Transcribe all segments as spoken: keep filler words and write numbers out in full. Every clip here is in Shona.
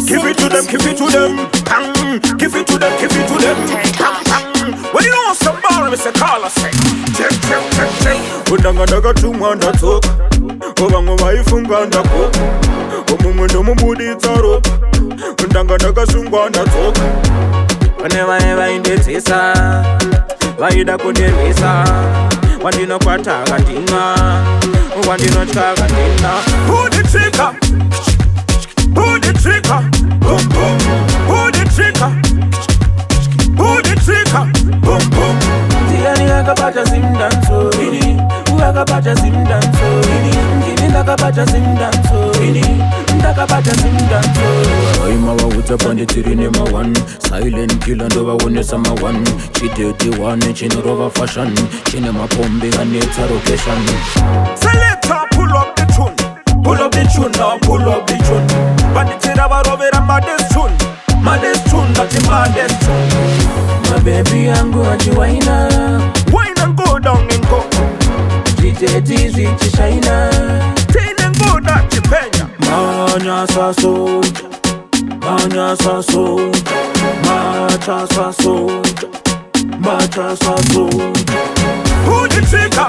Give it to them, give it to them. Mm, give it to them, give it to them. Mm, when you know some ball, we say call us. Check, check, check, check. Udanga daga tumanda talk. Obango waifunga ndako. Omungu ndo mubudi taro. Udanga daga sungwanda talk. Whenever ever in the tisa, waida kudirisa. Wandino kwa tagatina, wandino chagatina. Pull the trigger, pull the trigger, boom boom. Pull the trigger, pull the trigger, boom boom. Tiani akapacha simdanso, ini. Akapacha simdanso, ini. Ngini ndakapacha simdanso, ini. Ndakapacha simdanso. Oima wa utapande tirine ma one. Silent killer ndo wa one sama one. She dirty one, she no rova fashion. She ne ma pombe and it's a location. Selector, pull up the tune. Pull up the tune now, pull up the tune. Banditira wa rovera maddest tune. Maddest tune, that's the maddest tune. My baby yangu ajiwaina. Wine and go down and go. G J T Z China. Tain and go down to Penya. Manya sa soldier, manya sa soldier, macha sa soldier, macha sa soldier. Pull the trigger,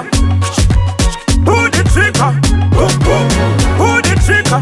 pull the trigger, boom boom. Pull the trigger,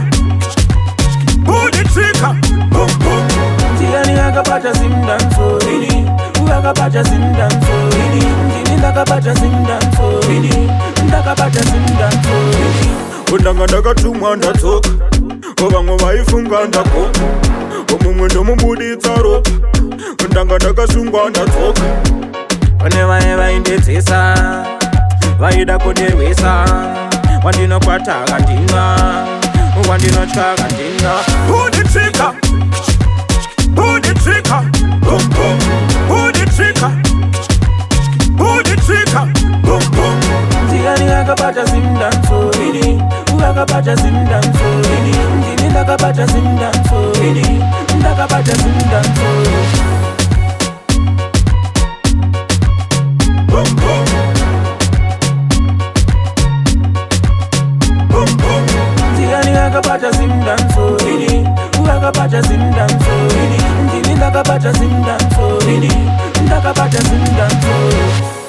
pull the trigger, boom boom. Tiani akapacha simdanso, ini. Akapacha simdanso, ini. Ngini ndakapacha simdanso, ini. Ndakapacha simdanso, ini. Udanga daga tumanda talk. Obango waifunga ndako. Omungu ndo mubudi taro. Udanga daga sungwanda talk. Whenever ever in the tisa, waida kudirisa. Wandino kwa tagatina, wandino chagatina. Pull the trigger, pull the trigger, boom boom. Pull the trigger, pull the trigger, boom boom. Tiani akapacha simdanso, ini. Akapacha simdanso, ini. Ngini ndakapacha simdanso, ini. Ndakapacha simdanso. Boom boom. Boom boom. Tiani akapacha simdanso, ini. Akapacha simdanso, ini. Ngini ndakapacha simdanso, ini. Ndakapacha simdanso.